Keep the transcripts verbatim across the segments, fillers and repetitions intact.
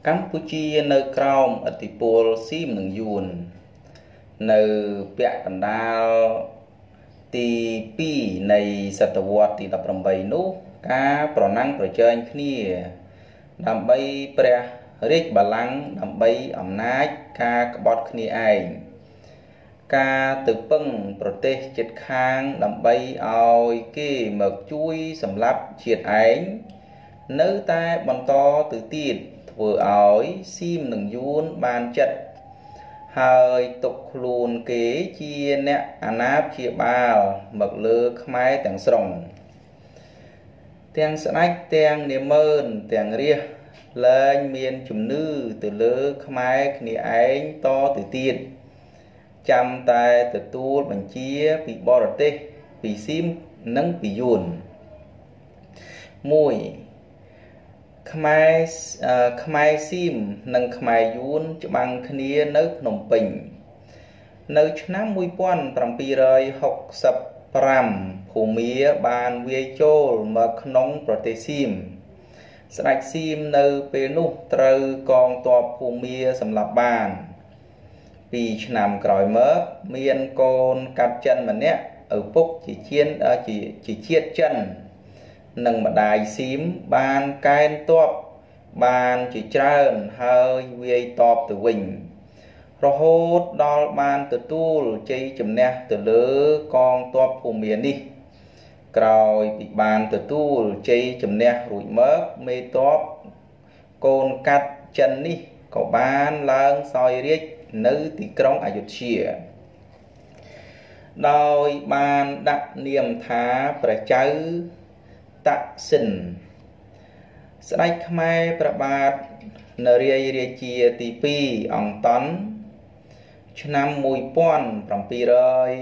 Campuchia កម្ពុជានៅក្រោមឥទ្ធិពលស៊ីមនិងយួននៅពាក់កណ្ដាលទីពីរនៃសតវត្សទីដប់ប្រាំបីនោះការប្រណាំងប្រជែងគ្នាដើម្បីព្រះរាជបល្ល័ង្កដើម្បីអំណាចការក្បត់គ្នាឯងការទៅពឹងប្រទេសជិតខាងដើម្បីឲ្យគេមកជួយសម្លាប់ជាតិឯងនៅតែបន្តទៅទៀតធ្វើឲ្យស៊ីមនិងយួនបានចិត្តហើយទុកខ្លួនគេជាអ្នកអាណាព្យាបាលមកលើខ្មែរទាំងស្រុងទាំងស្ដេចទាំងនាម៉ឺនទាំងរាស្ត្រលែងមានជំនឿទៅលើខ្មែរគ្នាឯងតទៅទៀតចាំតែទទួលបញ្ជាពីបរទេសពីស៊ីមនិងពីយួនមួយខ្មែរខ្មែរស៊ីមនិងខ្មែរយួនច្បាំងគ្នានៅភ្នំពេញនៅឆ្នាំមួយពាន់ប្រាំពីរយហុកសិបប្រាំភូមាបានវាយចូលមកក្នុងប្រទេសស៊ីមស្ដេចស៊ីមនៅពេលនោះត្រូវកងទ័ពភូមាសម្លាប់បានពីឆ្នាំក្រោយមកមានកូនកាត់ចិនម្នាក់ឪពុកជាជាតិជាជាតិចិននិងម្ដាយស៊ីមបានកែនទ័ពបានជាច្រើនហើយវាយតបទៅវិញរហូតដល់បានទទួលជ័យជំនះទៅលើកងទ័ពភូមានេះក្រោយពីបានទទួលជ័យជំនះរួចមកមេទ័ពកូនកាត់ចិននេះក៏បានឡើងសោយរាជ្យនៅទីក្រុងអយុធ្យាដោយបានដាក់នាមថាព្រះចៅតាក់សិនស្ដេចខ្មែរព្រះបាទនរាយរាជាទីពីរអង្គតន់ឆ្នាំមួយពាន់ប្រាំពីរយ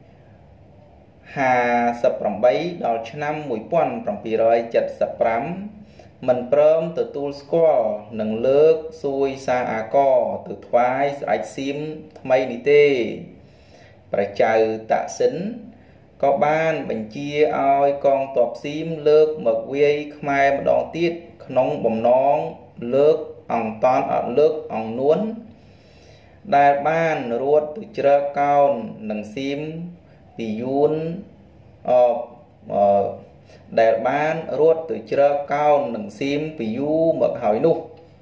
ហាសិបប្រាំបីដល់ឆ្នាំមួយពាន់ប្រាំពីរយចិតសិបប្រាំមិនព្រមទទួលស្គាល់នឹងលើកសួយសារអាករទៅថ្វាយស្ដេចស៊ីមថ្មីនេះទេព្រះចៅតាក់សិនក៏បានបញ្ជាឲ្យកងទ័ពស៊ីមលើកមកវាយខ្មែរម្ដងទៀតក្នុងបំណងលើកអង្គតន់អត់លើកអង្គនួនដែលបានរត់ទៅជ្រើកកោននឹងស៊ីមពីយួនអអដែលបានរត់ទៅជ្រើកកោននឹងស៊ីមពីយូរមកហើយនោះ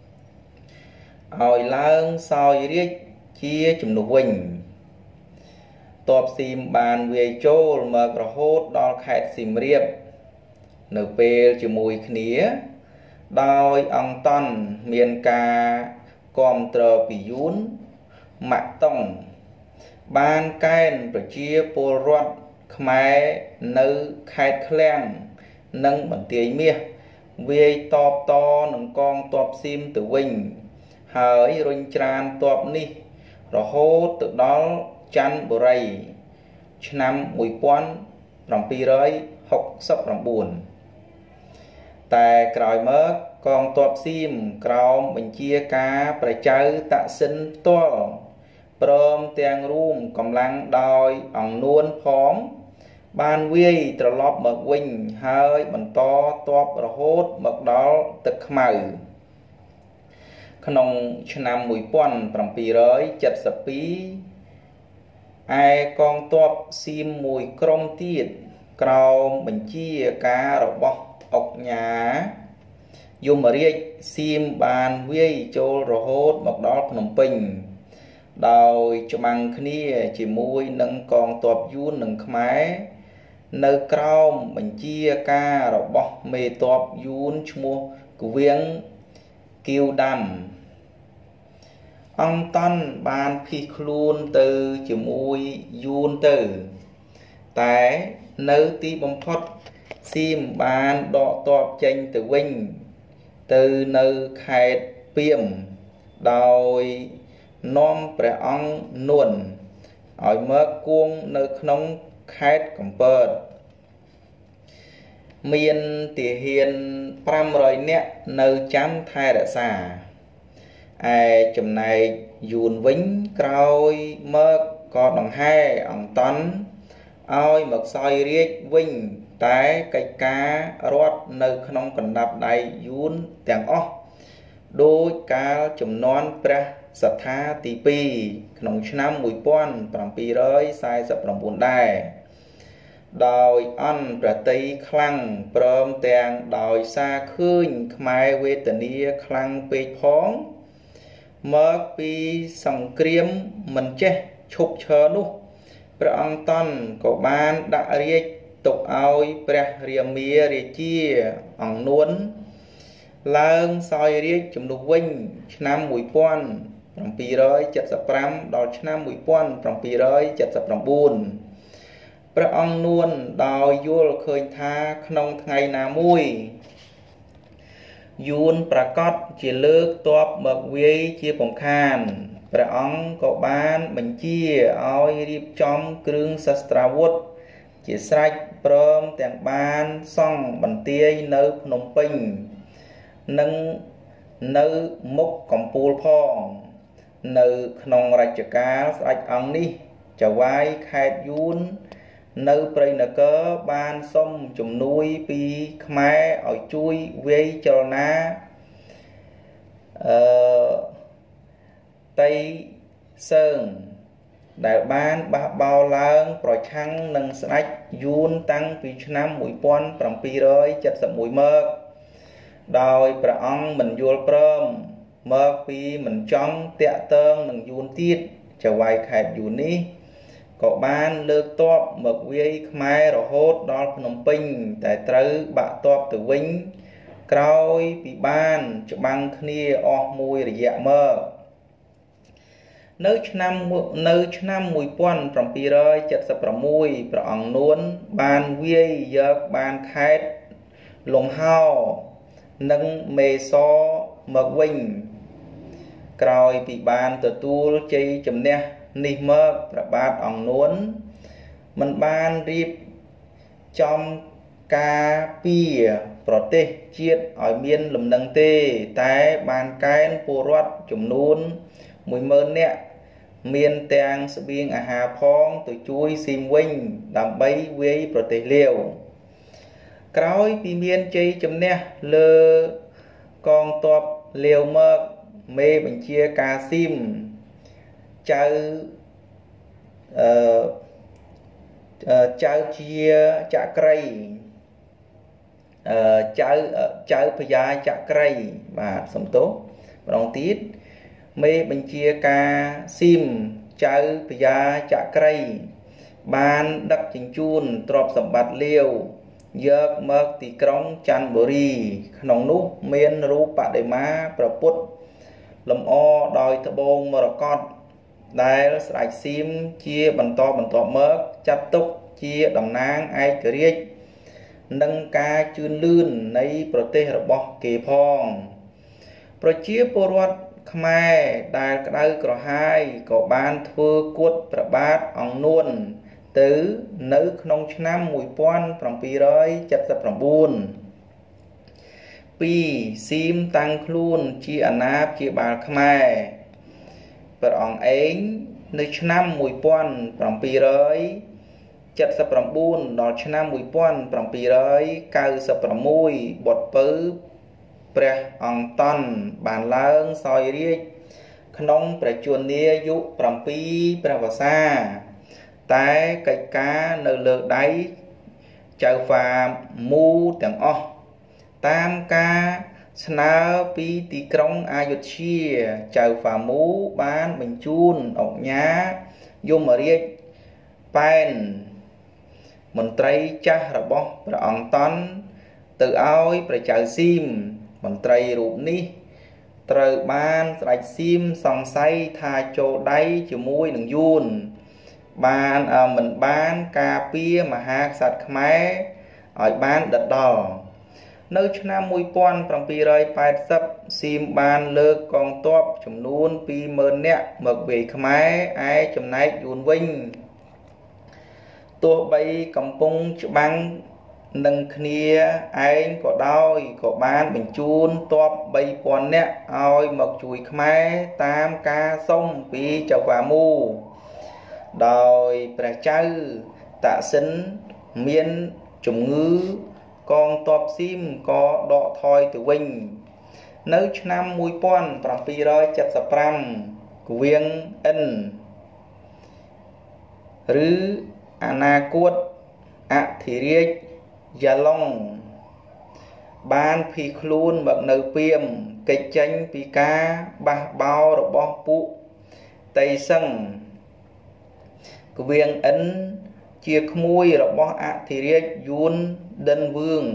ឲ្យឡើងសោយរាជ្យជាជំនួសវិញទ័ពស៊ីមបានវាយចូលមករហូតដល់ខេត្តសៀមរាបនៅពេលជាមួយគ្នាដោយអង្គតន់មានការគាំទ្រពីយួនម៉ាក់តុងបានកែនប្រជាពលរដ្ឋខ្មែរនៅខេត្តឃ្លាំងនិងបន្ទាយមាសវាយតបតនឹងកងទ័ពស៊ីមទៅវិញហើយរុញច្រានទ័ពនេះរហូតទៅដល់ច័ន្ទបុរីឆ្នាំមួយពាន់ប្រាំពីរយហុកសិបប្រាំបួនតែក្រោយមកកងទ័ពស៊ីមក្រោមបញ្ជាការព្រះចៅតាក់សិនផ្ទាល់ព្រមទាំងរួមកម្លាំងដោយអង្គនួនផងបានវាយត្រឡប់មកវិញហើយបន្តទ័ពរហូតមកដល់ទឹកខ្មៅក្នុងឆ្នាំមួយពាន់ប្រាំពីរយចិតសិបពីរឯកងទ័ពស៊ីមមួយក្រុមទៀតក្រោមបញ្ជាការរបស់អុកញ៉ាយមរាជស៊ីមបានវាយចូលរហូតមកដល់ភ្នំពេញដោយច្បាំងគ្នាជាមួយនឹងកងទ័ពយួននិងខ្មែរនៅក្រោមបញ្ជាការរបស់មេទ័ពយួនឈ្មោះគវៀងគីវដាំអង្គតន់បានភៀសខ្លួនទៅជាមួយយួនទៅតែនៅទីបំផុតស៊ីមបានដកទ័ពចេញទៅវិញទៅនៅខេត្តពីមដោយនាំព្រះអង្គនួនឲ្យមកគង់នៅក្នុងខេត្តកំពតមានទាហានប្រាំរយនាក់នៅចាំថែរក្សាឯចំណែកយួនវិញក្រោយមកក៏ដង្ហែអង្គតន់ឲ្យមកសោយរាជ្យវិញតែកិច្ចការរដ្ឋនៅក្នុងកណ្ដាប់ដៃយួនទាំងអស់ដូចកាលចំនួនព្រះសត្ថាទីពីរក្នុងឆ្នាំmột nghìn bảy trăm bốn mươi chínដែរដោយអន់ប្រតិខ្លាំងព្រមទាំងដោយសារឃើញខ្មែរវេទនាខ្លាំងពេកផងមកពីសង្គ្រាមមិនចេះឈប់ឈរនោះព្រះអង្គតន់ក៏បានដាក់រាជទុកឲ្យព្រះរាមារាជាអង្គនួនឡើងសោយរាជជំនួសវិញឆ្នាំmột nghìn bảy trăm bảy mươi lămដល់ឆ្នាំmột nghìn bảy trăm bảy mươi chínព្រះអង្គនួនដោយយល់ឃើញថាក្នុងថ្ងៃណាមួយយួនប្រកាសជាលើកទ័ពមកវាយជាពំខានព្រះអង្គក៏បានបញ្ជាឲ្យរៀបចំគ្រឿងశស្ត្រាវុធជាស្រេចព្រមទាំងបានសង់បន្ទាយនៅភ្នំពេញនិងនៅមុខកំពូលផងនៅក្នុងរជ្ជកាលស្ដេចអង្គនេះចៅហ្វាយខេត្តយួននៅព្រៃនគរបានសុំជំនួយពីខ្មែរឲ្យជួយវាយចលនាអឺតៃសើងដែលបានបះបោរឡើងប្រឆាំងនឹងស្ដេចយួនតាំងពីឆ្នាំmột nghìn bảy trăm bảy mươi mốtមកដោយព្រះអង្គមិនយល់ព្រមមកពីមិនចង់តាក់ទងនឹងយួនទៀតចៅហ្វាយខេត្តយួននេះក៏បានលើកទ័ពមកវាយខ្មែររហូតដល់ភ្នំពេញតែត្រូវបាក់ទ័ពទៅវិញក្រោយពីបានច្បាំងគ្នាអស់មួយរយៈមកនៅឆ្នាំនៅឆ្នាំmột nghìn bảy trăm bảy mươi sáuព្រះអង្គនួនបានវាយយកបានខេត្តលង្ហោនិងមេសមកវិញក្រោយពីបានទទួលជ័យជំនះនេះមកព្រះបាទអង្គនួនមិនបានរៀបចំការពារប្រទេសជាតិឲ្យមានលំនឹងទេតែបានកេណ្ឌពលរដ្ឋចំនួនមួយម៉ឺននាក់មានទាំងស្បៀងអាហារផងទៅជួយស៊ីមវិញដើម្បីវាយប្រទេសលាវក្រោយពីមានជ័យជំនះលើកងទ័ពលាវមកមេបញ្ជាការស៊ីមចៅអឺចៅជាចក្រីអឺចៅចៅพญาចក្រីបាទសំទោសម្ដងទៀតមេបញ្ជាការស៊ីមចៅพญาចក្រីបានដឹកជញ្ជូនទ្រព្យសម្បត្តិលាវយកមកទីក្រុងច័ន្ទបុរីក្នុងនោះមានរូបបដិមាព្រះពុទ្ធលម្អដោយត្បូងមរកតដែលស្ដេចស៊ីមជាបន្តបន្ទាប់មកចាត់ទុកជាតំណាងឯករាជ្យនិងការជឿនលឿននៃប្រទេសរបស់គេផងប្រជាពលរដ្ឋខ្មែរដែលក្តៅក្រហាយក៏បានធ្វើគួតព្រះបាទអង្គនួនទៅនៅក្នុងឆ្នាំmột nghìn bảy trăm bảy mươi chínពីស៊ីមតាំងខ្លួនជាអាណាព្យាបាលខ្មែរព្រះអង្គឯងនៅឆ្នាំmột nghìn bảy trăm bảy mươi chínដល់ឆ្នាំmột nghìn bảy trăm chín mươi sáuបុត្រពៅព្រះអង្គតន់បានឡើងសោយរាជក្នុងព្រះជន្មាយុ7ព្រះវស្សាតែកិច្ចការនៅលើដៃចៅហ្វាមូទាំងអស់តាមការស្នើពីទីក្រុងអយុធ្យាចៅហ្វាមូបានបញ្ជូនអុកញ៉ាយមរាជប៉ែនមន្ត្រីចាស់របស់ព្រះអង្គតន់ទៅឲ្យព្រះចៅស៊ីមមន្ត្រីរូបនេះត្រូវបានស្ដេចស៊ីមសង្ស័យថាចូលដៃជាមួយនឹងយួនបានមិនបានការពារមហាក្សត្រខ្មែរឲ្យបានដិតដល់នៅឆ្នាំmột nghìn bảy trăm tám mươiស៊ីមបានលើកកងទ័ពចំនួនពីរម៉ឺននាក់មកវាយខ្មែរឯចំណែកយួនវិញទោះបីកំពុងច្បាំងនឹងគ្នាឯងក៏ដោយក៏បានបញ្ជូនទ័ពបីពាន់នាក់ឲ្យមកជួយខ្មែរតាមការសុំពីចៅហ្វាមូដោយព្រះចៅតាក់សិនមានជំងឺកងទ័ពស៊ីមក៏ដកថយទៅវិញនៅឆ្នាំmột nghìn bảy trăm bảy mươi lăm គវៀងអិនឬអនាគតអធិរាជយ៉ាឡុងបានភីខ្លួនមកនៅពីមកិច្ចចេញពីការបះបោររបស់ពួកតៃសឹងគវៀងអិនជាក្មួយរបស់អធិរាជយួនដិនវឿង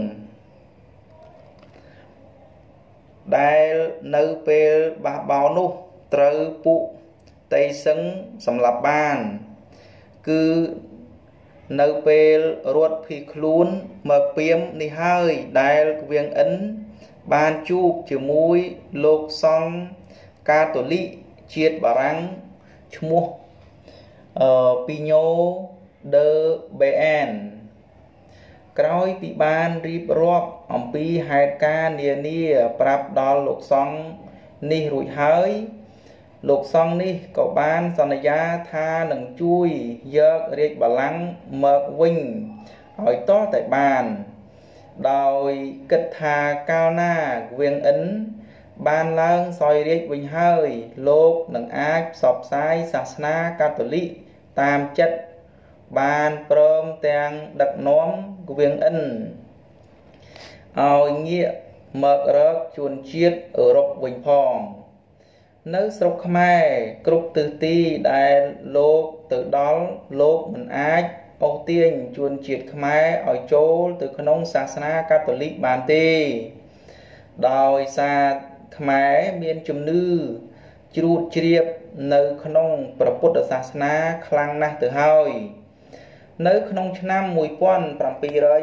ដែលនៅពេលបះបោរនោះត្រូវពួកតៃសឹងសម្លាប់បានគឺនៅពេលរត់ភីខ្លួនមកពីមនេះហើយដែលគវៀងអិនបានជួបជាមួយលោកសង្ឃកាតូលិកជាតិបារាំងឈ្មោះអឺពីញ៉ូដឺបេអានក្រោយពីបានរៀបរាប់អំពីហេតុការណ៍នានាប្រាប់ដល់លោកសង្ឃនេះរួចហើយលោកសង្ឃនេះក៏បានសន្យាថានឹងជួយយករាជបល្ល័ង្កមកវិញឲ្យតតែបានដោយគិតថាកាលណាគវៀងអិនបានឡើងសោយរាជវិញហើយលោកនឹងអាចផ្សព្វផ្សាយសាសនាកាតូលិកតាមចិត្តបានព្រមទាំងដឹកនាំគវៀងអិនឲ្យងាកមករកជួនជាតិអឺរ៉ុបវិញផងនៅស្រុកខ្មែរគ្រប់ទិសទីដែលលោកទៅដល់លោកមិនអាចអូសទាញជួនជាតិខ្មែរឲ្យចូលទៅក្នុងសាសនាកាតូលិកបានទេដោយសារខ្មែរមានជំនឿជ្រួតជ្រាបនៅក្នុងព្រះពុទ្ធសាសនាខ្លាំងណាស់ទៅហើយនៅក្នុងឆ្នាំmột nghìn bảy trăm tám mươi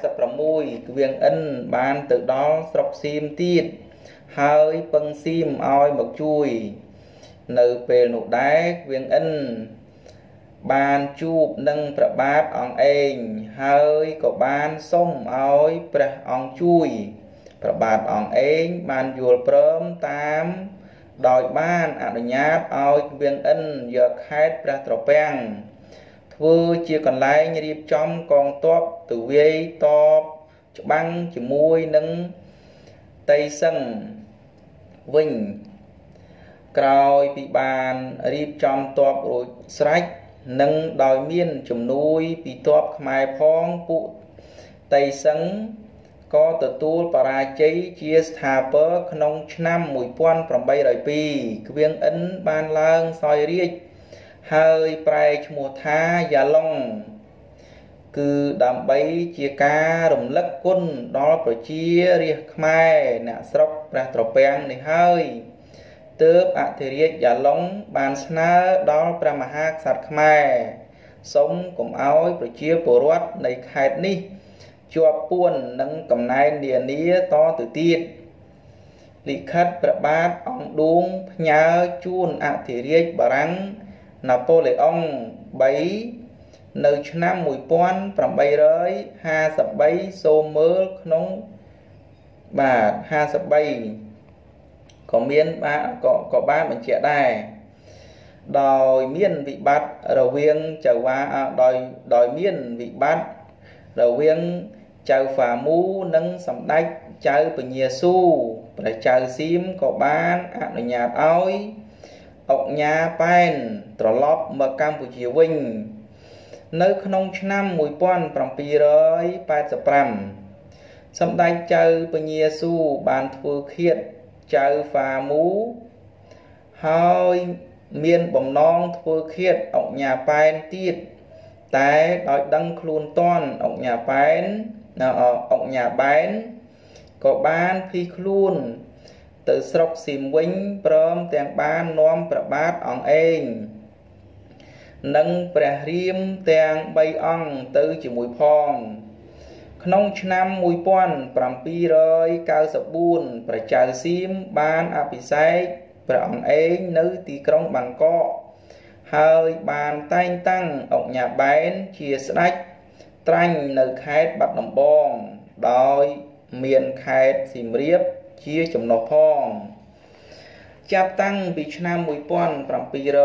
sáuគវៀងអិនបានទៅដល់ស្រុកសៀមទៀតហើយពឹងសៀមឲ្យមកជួយនៅពេលនោះដែរគវៀងអិនបានជួបនឹងព្រះបាទអង្គឯងហើយក៏បានសុំឲ្យព្រះអង្គជួយព្រះបាទអង្គឯងបានយល់ព្រមតាមដោយបានអនុញ្ញាតឲ្យគវៀងអិនយកខេត្តព្រះត្រពាំងធ្វើជាកន្លែងរៀបចំកងទ័ពទៅវាយតបច្បាំងជាមួយនឹងតៃសឹងវិញក្រោយពីបានរៀបចំទ័ពរួចស្រេចនិងដោយមានជំនួយពីទ័ពខ្មែរផងពួកតៃសឹងក៏ទទួលបរាជ័យជាស្ថាពរក្នុងឆ្នាំmột nghìn tám trăm linh haiគវៀងអិនបានឡើងសោយរាជហើយប្រែឈ្មោះថាយ៉ាឡុងគឺដើម្បីជាការរំលឹកគុណដល់ប្រជារាស្ត្រខ្មែរអ្នកស្រុកព្រះត្រពាំងនេះហើយទើបអធិរាជយ៉ាឡុងបានស្នើដល់ព្រះមហាក្សត្រខ្មែរសូមកុំឲ្យប្រជាពលរដ្ឋនៃខេត្តនេះជាប់ពួននឹងកំណែននានាតទៅទៀតលិខិតព្រះបាទអង្គឌួងផ្ញើជូនអធិរាជបារាំងណាប៉ូឡេអុង3នៅឆ្នាំmột nghìn tám trăm hai mươi baសូមមើលក្នុងបាទห้าสิบ三ក៏មានបាទក៏ក៏បានបញ្ជាក់ដែរដោយមានវិបត្តិរវាងចៅវ៉ាដោយដោយមានវិបត្តិរវាងចៅហ្វាមូនិងសម្ដេចចៅពញាស៊ូព្រះចៅសៀមក៏បានអនុញ្ញាតឲ្យអុកញ៉ាប៉ែនត្រឡប់មកកម្ពុជាវិញនៅក្នុងឆ្នាំmột nghìn bảy trăm tám mươi lămសម្ដេចចៅពញាស៊ូបានធ្វើឃាតចៅហ្វាមូហើយមានបំណងធ្វើឃាតអុកញ៉ាប៉ែនទៀតតែដោយដឹងខ្លួនតន់អុកញ៉ាប៉ែនអុកញ៉ាបែនក៏បានភីខ្លួនទៅស្រុកសៀមវិញព្រមទាំងបាននាំព្រះបាទអង្គឯងនិងព្រះរាមទាំងបីអង្គទៅជាមួយផងក្នុងឆ្នាំmột nghìn bảy trăm chín mươi tưព្រះចៅសៀមបានអភិសេកព្រះអង្គឯងនៅទីក្រុងបាងកកហើយបានតែងតាំងអុកញ៉ាបែនជាស្ដេចត្រាញ់នៅខេត្តបាត់ដំបងដោយមានខេត្តសៀមរាបជាចំណុះផងចាប់តាំងពីឆ្នាំmột nghìn bảy trăm chín mươi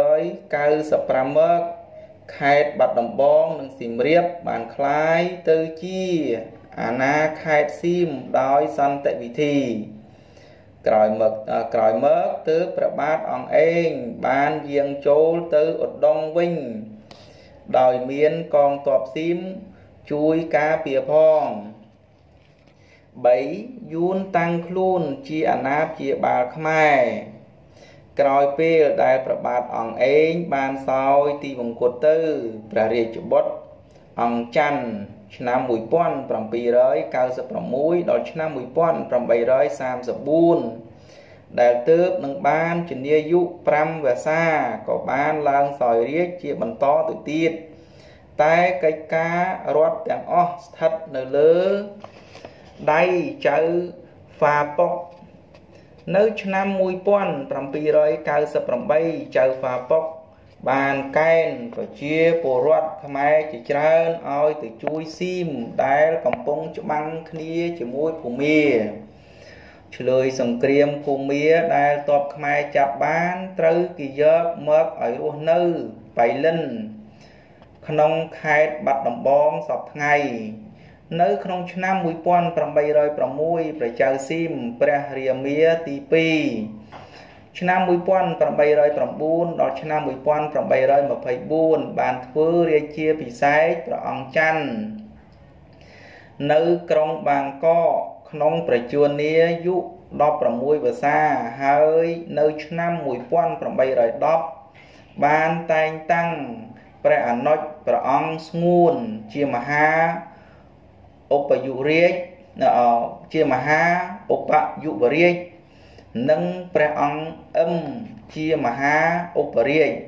lămមកខេត្តបាត់ដំបងនិងសៀមរាបបានคล้ายទៅជាអាណាខេត្តសៀមដោយសន្តិវិធីក្រោយមកក្រោយមកទើបព្រះបាទអង្គឯងបានយាងចូលទៅឧដុង្គវិញដោយមានកងទ័ពស៊ីមជួយការពារផងបីយួនតាំងខ្លួនជាអាណាព្យាបាលខ្មែរក្រោយពេលដែលព្រះបាទអង្គឯងបានសោយទីបង្គត់ទៅព្រះរាជបុត្រអង្គច័ន្ទឆ្នាំmột nghìn bảy trăm chín mươi sáuដល់ឆ្នាំmột nghìn tám trăm ba mươi tưដែលទើបនឹងបានជំនាយុ5វស្សាក៏បានឡើងសោយរាជ្យជាបន្តទៅទៀតតែកិច្ចការរដ្ឋទាំងអស់ស្ថិតនៅលើដៃចៅហ្វាប៉ុកនៅឆ្នាំmột nghìn bảy trăm chín mươi támចៅហ្វាប៉ុកបានកេណ្ឌប្រជាពលរដ្ឋខ្មែរជាច្រើនឲ្យទៅជួយស៊ីមដែលកំពុងច្បាំងគ្នាជាមួយភូមាឆ្លើយសង្គ្រាមភូមាដែលទ័ពខ្មែរចាប់បានត្រូវគេយកមកឲ្យរស់នៅបៃលិនក្នុងខេត្តបាត់ដំបងសពថ្ងៃនៅក្នុងឆ្នាំmột nghìn tám trăm bảy mươi sáuព្រះចៅស៊ីមព្រះរាមាទីពីរឆ្នាំmột nghìn tám trăm bảy mươi chínដល់ឆ្នាំmột nghìn tám trăm bảy mươi tưបានធ្វើរាជាពិសេសព្រះអង្គច័ន្ទនៅក្រុងបាងកកក្នុងប្រជនាយុដប់ប្រាំមួយវស្សាហើយនៅឆ្នាំmột nghìn tám trăm bảy mươi mốtបានតែងតាំងព្រះអនុជព្រះអង្គស្ងួនជាមហាឧបយុរាជជាមហាឧបយុវរាជនិងព្រះអង្គអឹមជាមហាឧបរាជ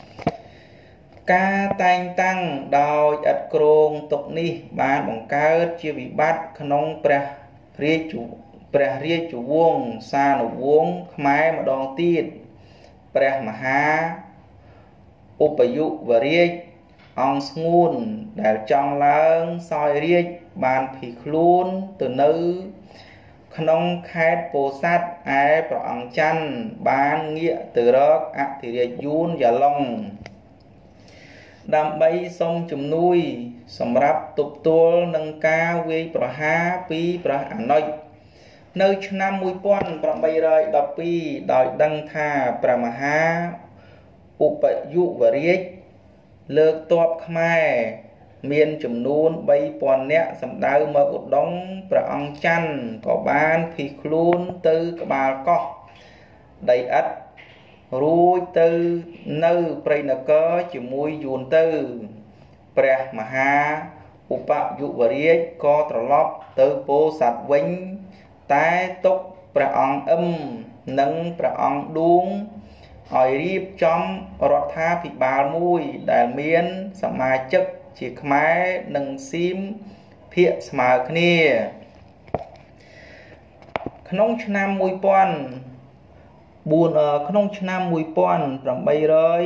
ការតែងតាំងដោយឥតគ្រោងទុកនេះបានបង្កើតជាវិបត្តិក្នុងព្រះរាជព្រះរាជវង្សានុវង្សខ្មែរម្ដងទៀតព្រះមហាឧបយុវរាជអង្គស្ងួនដែលចង់ឡើងសោយរាជបានភៀសខ្លួនទៅនៅក្នុងខេត្តពោធិ៍សាត់ឯព្រះអង្គច័ន្ទបានងាកទៅរកអធិរាជយួនយ៉ាឡុងដើម្បីសុំជំនួយសម្រាប់ទប់ទល់នឹងការវាយប្រហារពីព្រះអនុជនៅឆ្នាំmột nghìn tám trăm bảy mươi haiដោយដឹងថាព្រះមហាឧបយុវរាជលើកទ័ពខ្មែរមានចំនួនបីពាន់នាក់សម្ដៅមកឧដុង្គព្រះអង្គច័ន្ទក៏បានភៀសខ្លួនទៅក្បាលកោះដីឥដ្ឋរួចទៅនៅព្រៃនគរជាមួយយួនទៅព្រះមហាឧបយុវរាជក៏ត្រឡប់ទៅពោធិ៍សាត់វិញតែទុកព្រះអង្គអឹមនិងព្រះអង្គឌួងឲ្យរៀបចំរដ្ឋាភិបាលមួយដែលមានសមាជិកជាខ្មែរនិងស៊ីមភាគស្មើគ្នាក្នុងឆ្នាំmột nghìn bốnក្នុងឆ្នាំmột nghìn tám trăm mười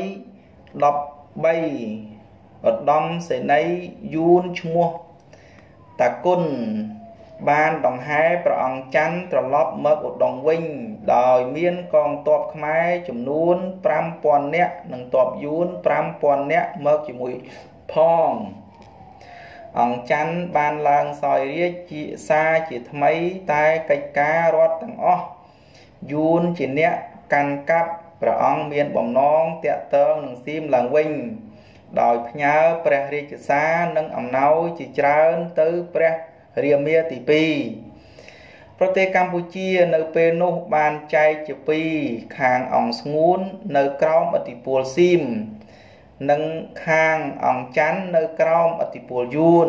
baឧត្តមសេនីយ៍យួនឈ្មោះតាគុណបានដង្ហែព្រះអង្គច័ន្ទត្រឡប់មកឧដុង្គវិញដោយមានកងទ័ពខ្មែរចំនួនប្រាំពាន់នាក់និងទ័ពយួនប្រាំពាន់នាក់មកជាមួយផងអង្គច័ន្ទបានឡើងសោយរាជជាសារជាថ្មីតែកិច្ចការរដ្ឋទាំងអស់យួនជាអ្នកកាន់កាប់ព្រះអង្គមានបំណងតាក់ទងនឹងសៀមឡើងវិញដោយផ្ញើព្រះរាជសារនិងអំណោយជាច្រើនទៅព្រះរាមាទីពីរប្រទេសកម្ពុជានៅពេលនោះបានចែកជាពីរខាងអង្គស្ងួននៅក្រោមឥទ្ធិពលស៊ីមនិងខាងអង្គច័ន្ទនៅក្រោមឥទ្ធិពលយួន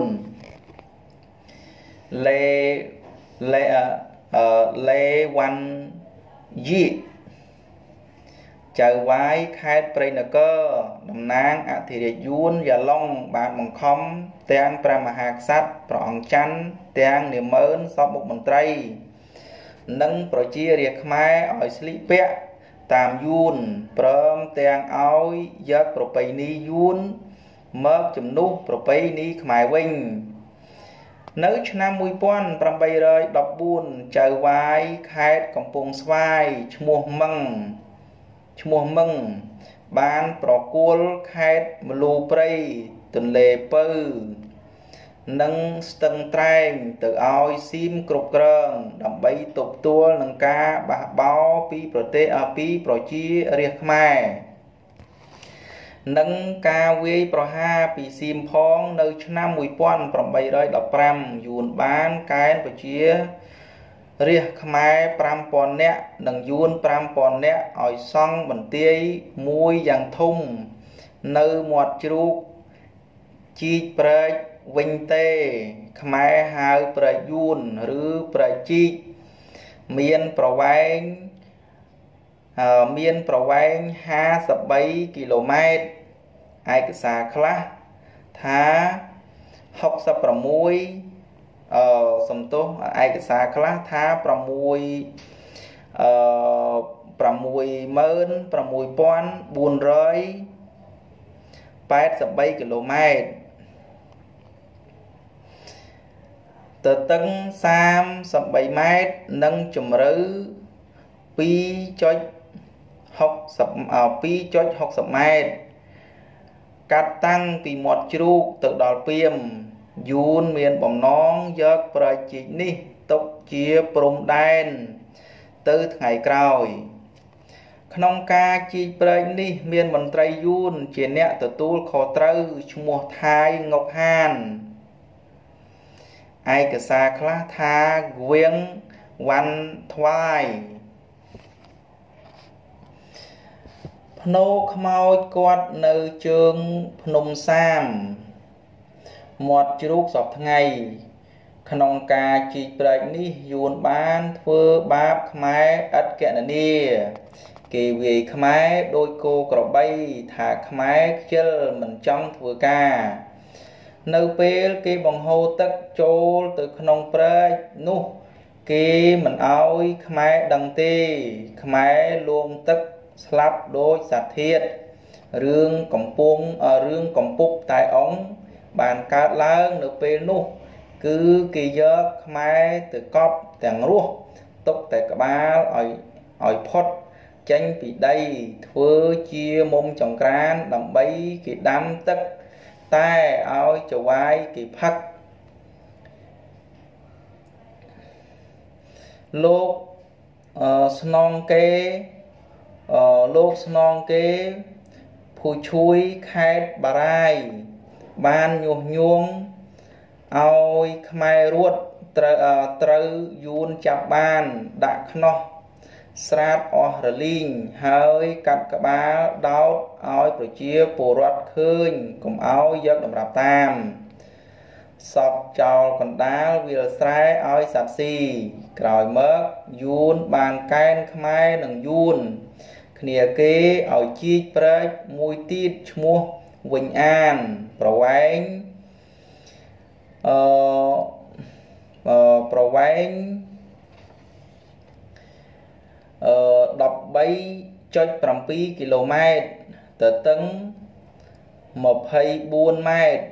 លេលេអឺលេវ៉ាន់យីចៅវាយខេត្តព្រៃនគរតំណាងអធិរាជយួនយ៉ាឡុងបានបង្ខំទាំងព្រះមហាក្សត្រព្រះអង្គច័ន្ទទាំងនាម៉ឺនសពមុខមន្ត្រីនិងប្រជារាស្ត្រខ្មែរឲ្យស្លៀកពាក់តាមយួនព្រមទាំងឲ្យយកប្រពៃណីយួនមកជំនួសប្រពៃណីខ្មែរវិញនៅឆ្នាំmột nghìn tám trăm mười bốnចៅវាយខេត្តកំពង់ស្វាយឈ្មោះមឹងឈ្មោះមឹងបានប្រគល់ខេត្តមលូព្រៃទន្លេពៅ nâng stâng trang từ oi sim cục rơn đầm bay tục tua nâng ca bà báo pi prote a pi prochi riêng mai nâng ca vi proha pi sim phong nơi năm mùi pon prom bay rồi đập pram yuan bán cái prochi riêng mai pram pon nè nâng yuan pram pon nè oi song bẩn tia mùi giang thung nơi một chú chi prey vinh tê khmer hai prey yun rư prey chi miền provain miền provain hai sập bảy km ai cái xa khá thá học sập muối ờ sầm tô ai cái xa khá thá muối ờ muối mơn muối pon buồn rơi bảy sập bảy km từ tầng sam sập bảy mét nâng chùm rứ pi cho học sập ở pi cho học sập mét cắt tăng vì một chú từ đào piêm yun miền bóng nón giấc bởi chỉ ní tốc chia prom đen từ ngày cào nông ca chi bởi ní miền bóng trai yun chỉ nẹ từ tu khó trâu mùa thai ngọc hàn ai cái xa khá tha quyên văn thoại nô khmoi quạt nơi trường Phnom Sam một chút sọc ngày khăn ca chỉ bởi ní dùn bán thưa báp khmai ất kẹn nè kỳ vì khmai đôi cô cỏ bay thả khmai chân mình trong thưa ca nơi bê cái bằng hô tất chô từ khăn prey nụ cái mình ôi khmai đằng tê khmai luôn tất slap đôi sạch thiệt rương cổng puông ở rương cổng púc tại ống bàn cát lớn nơi bê nụ cứ kỳ giấc khmai từ cóp tàng ruột tốc tại cả ba ỏi ỏi phót tranh bị đây thưa chia mông trọng can đầm bay cái đám tất tai áo cho vai kỳ phát lô snon kê lô snon kê phù chui khai bà rai ban nhuộc nhuông ôi khmai ruột trâu yun chạp ban đã khno sát ở rờ linh hơi cặp cả ba đau áo của chia bồ rót khơi cùng áo giấc đầm rạp tam sọc trào còn đá vì là sai áo sạch xì còi mớt yun bàn can khmai nằng yun khnia kế áo chi prey mùi tít mua Vinh An provain ờ provain đập bay cho bảy km từ tấn một hay buôn mai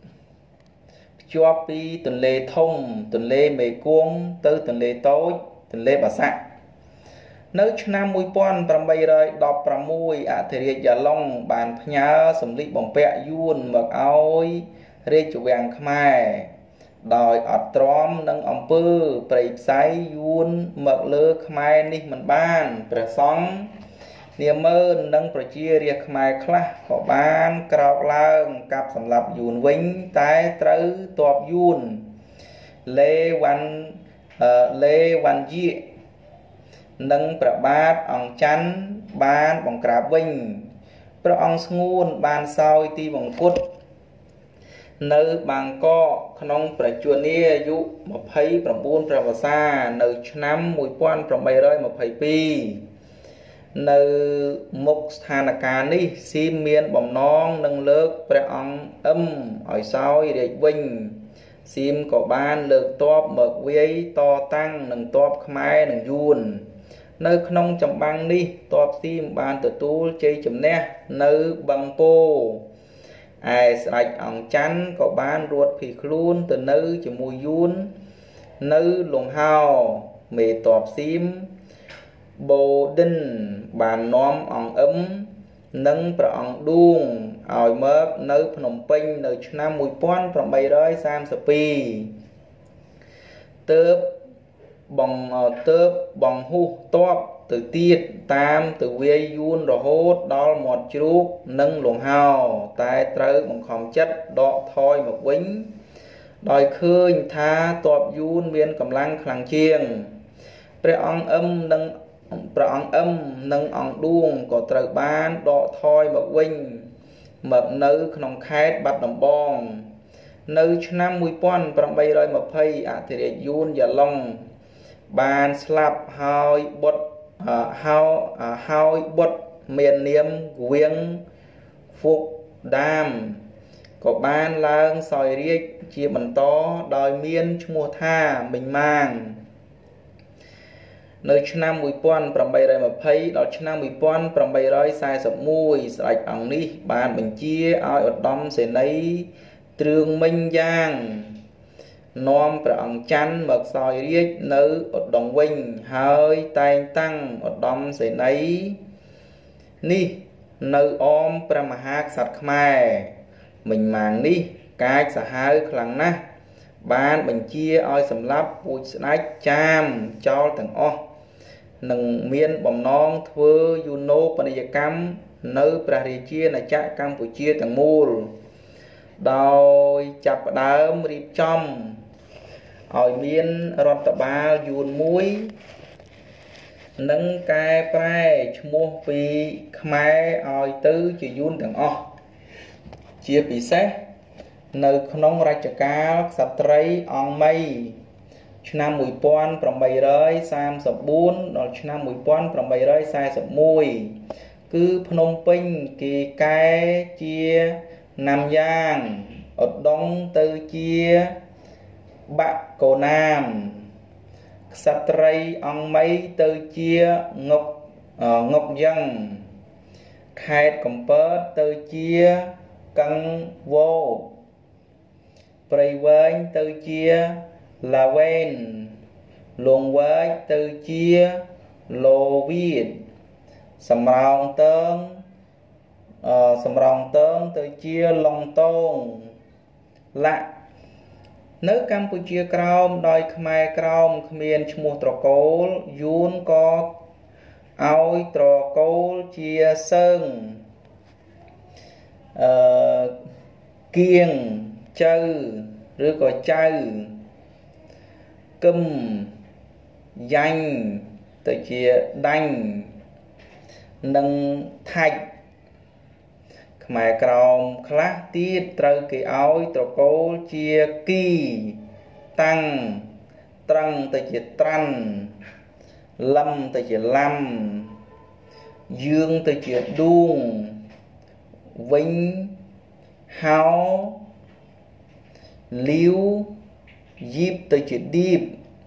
cho pi tuần lê thông tuần lê mê cuông từ tuần lê tối tuần lê bà sạ nếu năm mươi pon bảy bay rồi đập bảy ạ thì riêng giả long bàn nhá sầm lý bóng bẹ yun mặc áo rê chủ vàng khmai đòi ọt tróm nâng ông pư bầy sáy yun mật lơ khmai ní mình ban bè sóng niềm mơ nâng bè chia riêng khmai khá có ban krọc lang cặp sầm lập yun vinh tái trứ tọp yun lê văn lê văn dị nâng bè bát ông chắn ban bóng krạp vinh bè ông nguồn ban soi ti bóng cút nơi bằng co khăn bờ chuột nia dụ một thấy bờ buôn bờ xa nơi năm mùi quan bờ bay rơi một thấy pi nơi một thàn cà ní sim miên bồng non nâng lớp bờ ong âm hỏi soi để vinh sim có ban lược top mực với to tăng nâng top khmai nâng yun nơi khăn chấm băng ní top sim ban từ tu chơi chấm nè nơi bằng po ai sạch ông chắn có ban ruột phì luôn từ nơi chỉ mùi yun nơi lùng hào mề tọp xím bồ đinh bàn nóm ông ấm nâng pra ông đuông ỏi mớp nấu Phnom Penh nấu năm một nghìn tám trăm ba mươi hai tớp bằng tớp bằng hú top từ tiết tam từ vi yun rồi hốt đó một chút nâng luồng hào tai trớ bằng khóm chất đọ thôi một vĩnh đòi khơi tha tọp yun miên cầm lăng khẳng chiêng pre ông âm nâng pre ông âm nâng ông đuông có trời ban đọ thôi một vĩnh mập nữ không khét bắt đồng bong nơi năm mươi pon trăm bay rồi một phay à thì yun và long bàn slap hai bột hao hai bột miền niêm quyên phục đam có ban lang soi riết chia bằng to đòi miên mua tha mình mang nơi năm mươi pon trăm bay rồi một phay đó năm mươi pon trăm bay rồi sai sập mùi sạch ỏng đi bàn mình chia ai ở đom sẽ lấy trường minh giang nom pra ông chăn mật soi riết nữ ở đồng vinh hơi tay tăng ở đom sẽ nấy ni nữ om pra mà hát sạch khmer mình màng đi cái xã hơi khẳng ná ban mình chia oi sầm lắp bụi snách cham cho thằng o nâng miên bầm non thưa yuno paniyakam nữ pra chia là cha Campuchia thằng mùl đôi chập đám riêng trong hỏi miên rọt tập ba dùn muối nâng cai prai mua vì khmai hỏi tư chỉ dùn thằng o chia bị xét nơi nông ra chả cá sạch trấy on mây năm mùi pon from bay rơi sam sập bốn rồi năm mùi pon from bay rơi sai sập mùi cứ Phnom Penh kỳ cái chia Nam Giang ở đông từ chia Bạc Cổ Nam sạch trây on mấy từ chia ngọc uh, ngọc dân khai cầm bớt từ chia cân vô prey với từ chia là ven luồng với từ chia lô việt sầm rong tơn sầm rong tơn từ chia long tôn lạ nước Campuchia Crom đòi Khmer Crom Khmer mua trò cối yun có áo trò cối chia sơn uh, kiêng chư rồi có chư câm danh từ chia đanh nâng thạch Khmer Crom khá tiết trời cái áo trò cối chia kỳ tăng trăng từ chia trăng lâm từ chia lâm dương từ chia đuông vinh háo liu dịp từ chữ điệp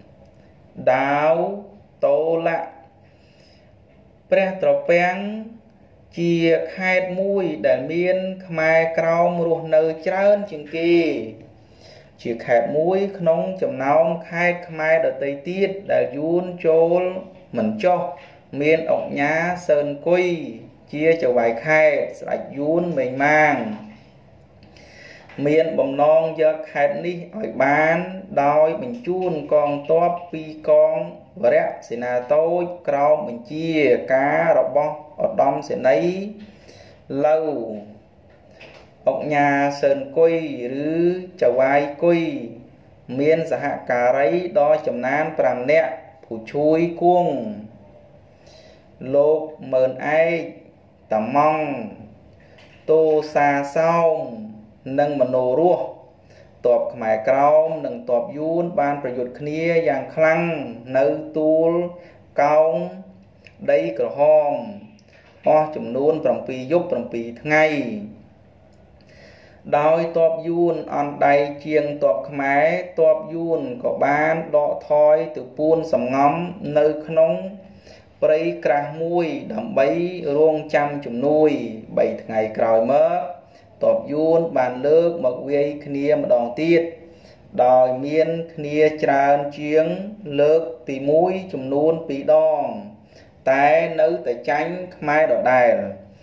đáo tô lạ pre trò peng chia khai mũi để miên Khmer Crom ruột nơi trơn chừng kia chia khai mũi nông chầm nóng khai Khmer đợt tây tiết để yun chôl mình cho miên ọc nhá sơn quy chia cho vài khai sạch yun mình mang miền bầm non giờ khai ní ở bán đôi mình chun con top pi con và đấy sẽ là tôi Crom mình chia cá rọc bông ở đông sẽ lấy lâu ốc nhà sơn quay rứ chào vai quay miền xã hạ cà rấy đo chầm nan pram nẹ phủ chui cuông lột mờn ai tầm mong tô xa xong nâng mà nổ rùa tọp Khmer Crom nâng tọp yun banประโยชน์គ្នាយ៉ាងខ្លាំងនៅទួលកោងដីក្រហមអស់ចំនួន7យប់7ថ្ងៃដោយតបយួនអនដៃជាងតបខ្មែរតបយួនក៏បានដកថយទៅពួនសំងំនៅក្នុងព្រៃក្រាស់មួយដើម្បីរងចាំជំនួយ3ថ្ងៃក្រោយមកតបយួនបានលើកមកវាយគ្នាម្ដងទៀតដោយមានគ្នាច្រើនជាងលើកទី1ចំនួន2ដងតែនៅតែចាញ់ខ្មែរដដែល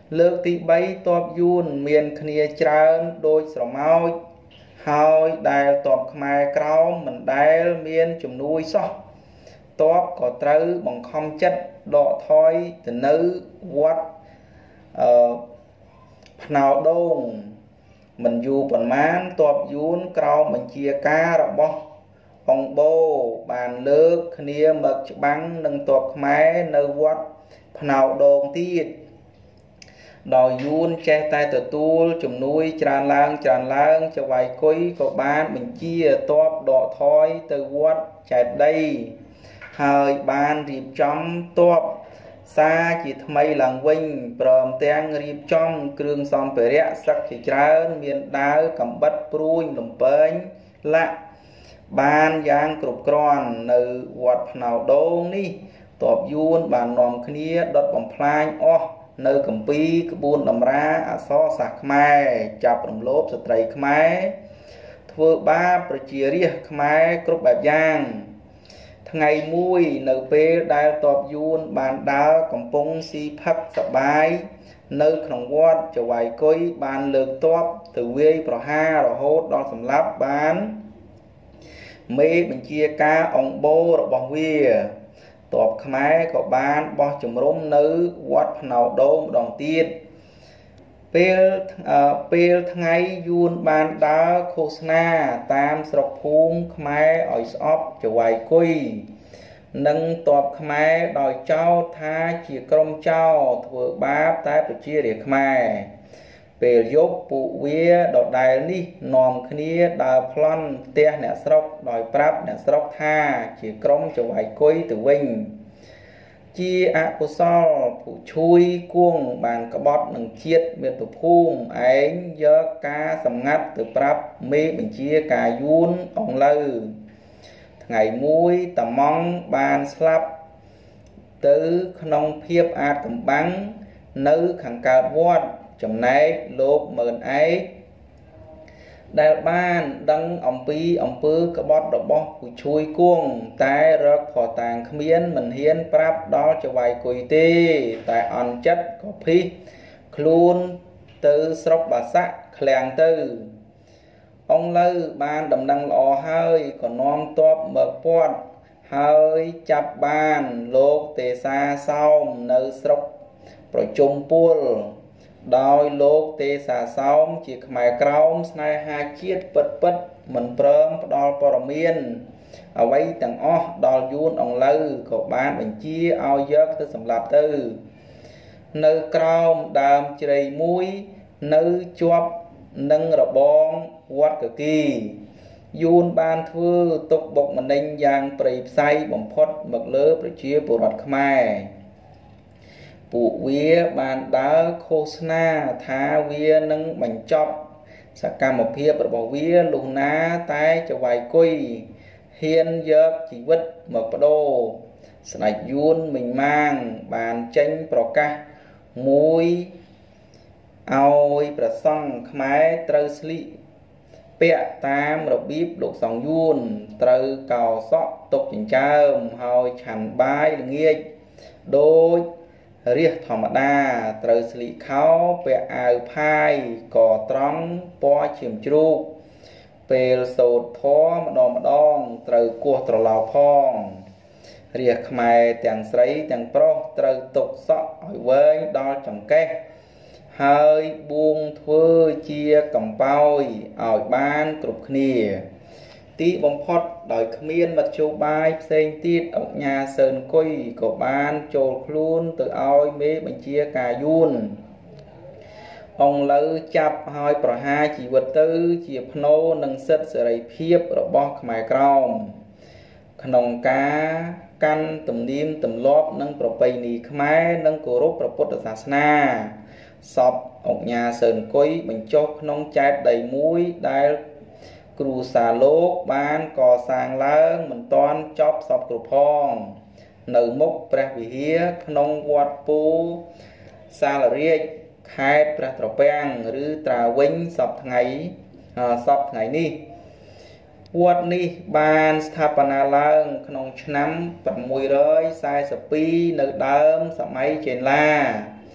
លើកទីបីតបយួនមានគ្នាច្រើនដូចស្រមោចហើយដែលតបខ្មែរក្រោមមិនដែលមានជំនួយសោះតបក៏ត្រូវបង្ខំចិត្តដកថយទៅនៅវត្តអឺផ្នៅដូងមិនយូរប៉ុន្មានតបយួនក្រោមបញ្ជាការរបស់អង្គបូបានលើកគ្នាមកច្បាំងនឹងតបខ្មែរនៅវត្តផ្នៅដូងទៀតដោយយួនចេះតែទទួលជំនួយច្រើនឡើងច្រើនឡើងចៅវាយគុយក៏បានបញ្ជាតបដកថយទៅវត្តចេតិយហើយបានរៀបចំតបសារជាថ្មីឡើងវិញព្រមទាំងរៀបចំគ្រឿងសម្ភារៈសឹកជាច្រើនមានដាវកំបិតព្រួញលំពែងលាក់បានយ៉ាងគ្រប់គ្រាន់នៅវត្តផ្នៅដូងនេះតបយួនបាននាំគ្នាដុតបំផ្លាញអស់នៅកម្ពីក្បួនតម្រាអក្សរសាស្ត្រខ្មែរចាប់រំលោភស្ត្រីខ្មែរធ្វើបាបប្រជារាស្ត្រខ្មែរគ្រប់បែបយ៉ាងថ្ងៃមួយនៅពេលដែលតបយួនបានដើរកំពុងស៊ីផឹកសប្បាយនៅក្នុងវត្តចៅវាយគុយបានលើកតបទៅវាយប្រហាររហូតដល់សម្លាប់បានមេបញ្ជាការអង្គបូរបស់វាតបខ្មែរក៏បានបោះជំរំនៅវត្តផ្នៅដូងម្ដងទៀតពេលពេលថ្ងៃយួនបានដើរឃោសនាតាមស្រុកភូមិខ្មែរឲ្យស្អប់ចៅវាយគុយនិងតបខ្មែរដោយចោទថាជាក្រុមចោរធ្វើបាបតែប្រជារាស្ត្រខ្មែរពេលយប់ពួកវាដដែលនេះនាំគ្នាដើរប្លន់ផ្ទះអ្នកស្រុកដោយប្រាប់អ្នកស្រុកថាជាក្រុមចៅវាយគុយទៅវិញជាអកុសលผู้ជួយគួងបានក្បត់នឹងជាតិមាតុភូមិឯងយកការសម្ងាត់ទៅប្រាប់មេបញ្ជាការយួនអង្លើថ្ងៃមួយតាម៉ង់បានស្លាប់ទៅក្នុងភាពអាថ៌កំបាំងនៅខាងកើតវត្តចំណែកលោកមើលឯកដែលបានដឹងអំពីអំពើក្បត់របស់ผู้ជួយគួងតែរកផតាងគ្មានមិនហ៊ានប្រាប់ដល់ចៅវាយគុយទេតែអន់ចិត្តក៏ភីសខ្លួនទៅស្រុកបាសាក់ឃ្លាំងទៅអង្គលើបានដំណឹងល្អហើយក៏នាំទ័ពមកពាត់ហើយចាប់បានលោកទេសាសោមនៅស្រុកប្រជុំពលដោយលោកទេសាសោមជាខ្មែរក្រោមស្នេហាជាតិពិតពិតមិនព្រមផ្ដល់ព័ត៌មានអ្វីទាំងអស់ដល់យួនអង្លូវក៏បានបញ្ជាឲ្យយកទៅសម្លាប់ទៅនៅក្រោមដើមជ្រៃមួយនៅជាប់នឹងរបងវត្តកគីយួនបានធ្វើទុកបុកម្នេញយ៉ាងព្រៃផ្សៃបំផុតមកលើប្រជាពលរដ្ឋខ្មែរពួកវាបានដើរឃោសនាថាវានឹងបញ្ចប់សកម្មភាពរបស់វាលុះណាតែចៅវាយគុយហ៊ានយកជីវិតមកបដូរស្ដេចយួនមិញម៉ាងបានចេញប្រកាសមួយឲ្យព្រះសង្ឃខ្មែរត្រូវស្លៀកពាក់តាមរបៀបលោកសង្ឃយួនត្រូវកោសក់ទុកចិញ្ចើមហើយឆាន់បាយល្ងាចដូចរាសធម្មតាត្រូវស្លៀកខោពាក់អាវផាយកត្រង់ពណ៌ឈាមជ្រូកពេលសូត្រធម៌ម្ដងម្ដងត្រូវគោះត្រឡោកផងរាសខ្មែរទាំងស្រីទាំងប្រុសត្រូវទុកសក់ឲ្យវែងដល់ចង្កេះហើយបួងធ្វើជាកំប៉ោយឲ្យបានគ្រប់គ្នាទីបំផុតដោយគ្មានមធ្យោបាយផ្សេងទៀតអង្គញាសឿនគុយក៏បានចូលខ្លួនទៅឲ្យមេបញ្ជាការយួនអង្គលើចាប់ឲ្យប្រហារជីវិតទៅជាភ្នូរនឹងសិទ្ធិសេរីភាពរបស់ខ្មែរក្រោមក្នុងការកាន់ទំនៀមទម្លាប់និងប្រពៃណីខ្មែរនិងគោរពព្រះពុទ្ធសាសនាសពអង្គញាសឿនគុយបញ្ចុះក្នុងចែកដីមួយដែលគ្រូសាលោកបានកសាងឡើងមិនទាន់ចប់សពគ្រប់ផងនៅមុខព្រះវិហារក្នុងវត្តពូសាលរាជខេត្តព្រះត្រពាំងឬត្រាវិញសពថ្ងៃសពថ្ងៃនេះវត្តនេះបានស្ថាបនាឡើងក្នុងឆ្នាំ642នៅដើមសម័យចេនឡា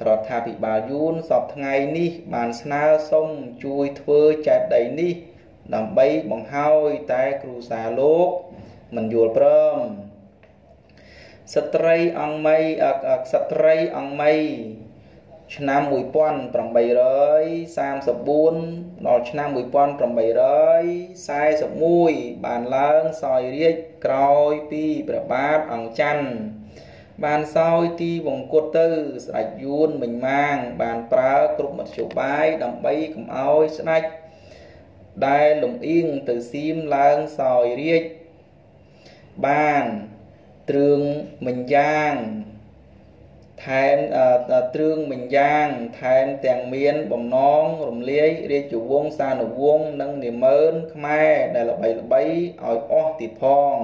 រដ្ឋាភិបាលយួនសពថ្ងៃនេះបានស្នើសុំជួយធ្វើចេតិយនេះដើម្បីបង្ហើយតែគ្រួសារលោកមិនយល់ព្រមស្ត្រីអង្គមីស្ត្រីអង្គមីឆ្នាំmột nghìn tám trăm ba mươi tưដល់ឆ្នាំmột nghìn tám trăm bốn mươi mốtបានឡើងសោយរាជ្យក្រោយពីព្រះបាទអង្គច័ន្ទបានសោយទីវង្គតទៅស្ដេចយួនមិញម៉ាងបានប្រើគ្រប់មធ្យោបាយដើម្បីកុំឲ្យស្ដេចដែលលំអៀងទៅសៀមឡើងសោយរាជ្យបានទ្រឿងមិញយ៉ាងថែមទ្រឿងមិញយ៉ាងថែមទាំងមានបំណងរំលាយរាជវង្សានុវង្សនិងនាម៉ឺនខ្មែរដែលល្បីល្បីឲ្យអស់ទៀតផង